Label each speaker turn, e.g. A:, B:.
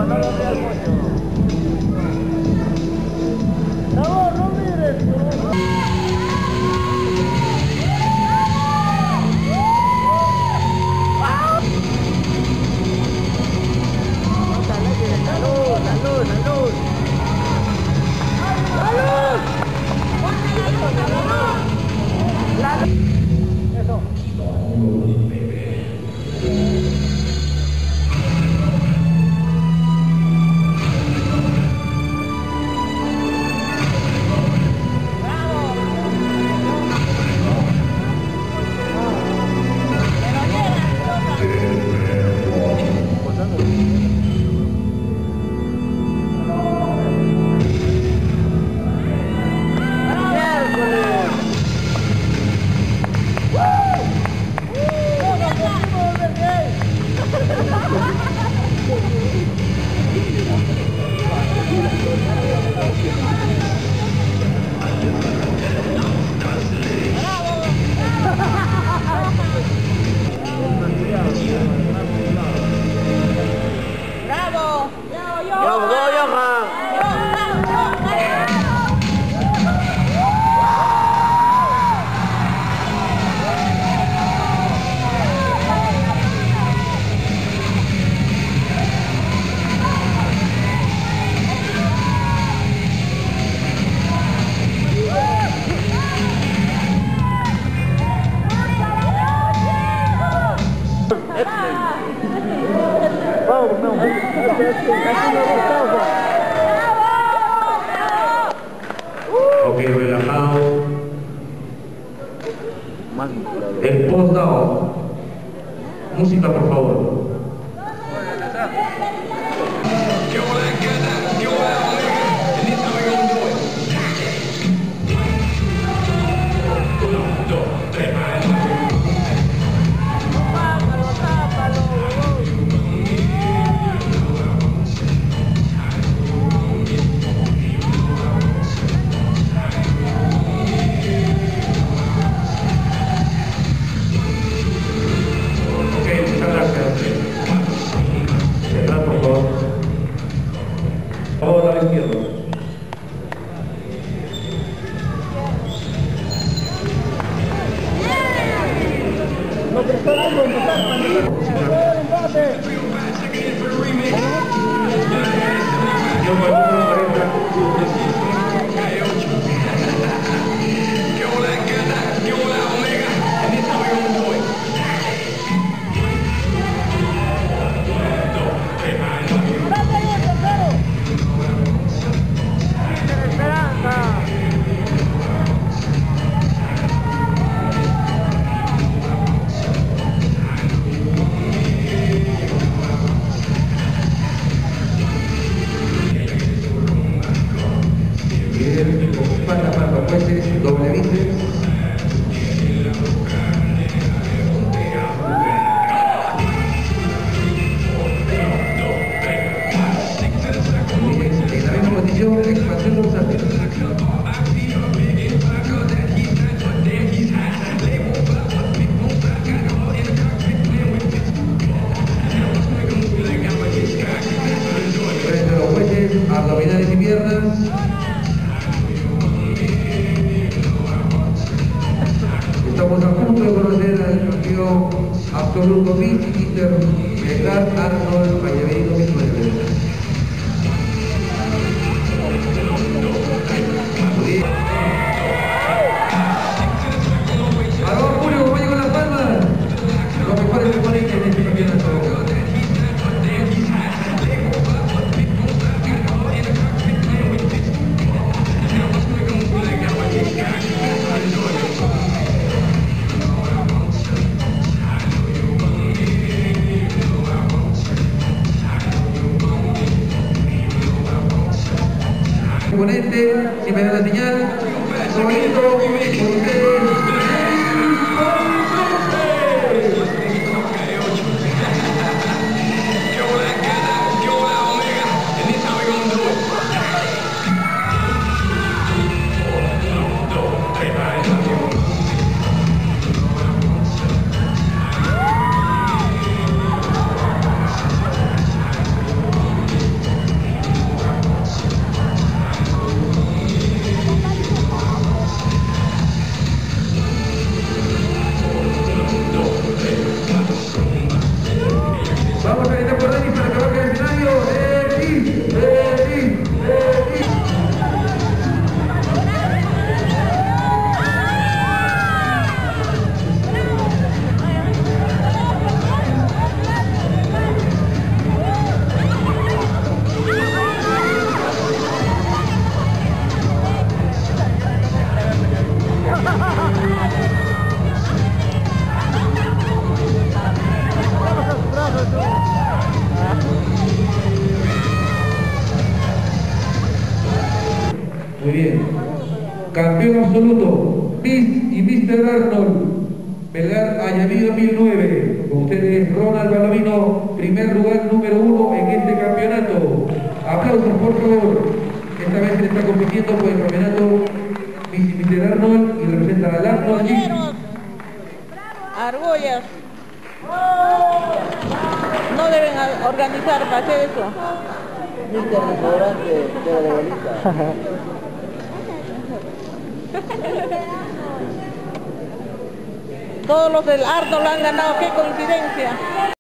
A: no lo veas mucho. No mires,
B: Ok, relajado. El post-down. Música, por favor. Ahora a la izquierda. Doble bíceps. En la misma posición, expansión dorsal. Frente a los jueces, abdominales y piernas. Estamos a punto de conocer al campeón absoluto Mr. Edgar Arnold Valleverino Misuel. Varón Julio, vaya con las palmas. Los mejores exponentes en este campeonato. Exponente, si me da la señal, solito, con ustedes. bien. Campeón absoluto, Miss y Mr. Arnold, Melgar Ayamí 2009. Con ustedes Ronald Baldomino, primer lugar número 1 en este campeonato. Aplausos por favor. Esta vez se está compitiendo por el campeonato Miss y Mr. Arnold y representa al Arnold Gym.
C: Argollas. No deben organizar para hacer eso.
A: Viste el restaurante de la legalita.
C: Todos los del Ardo lo han ganado, qué coincidencia.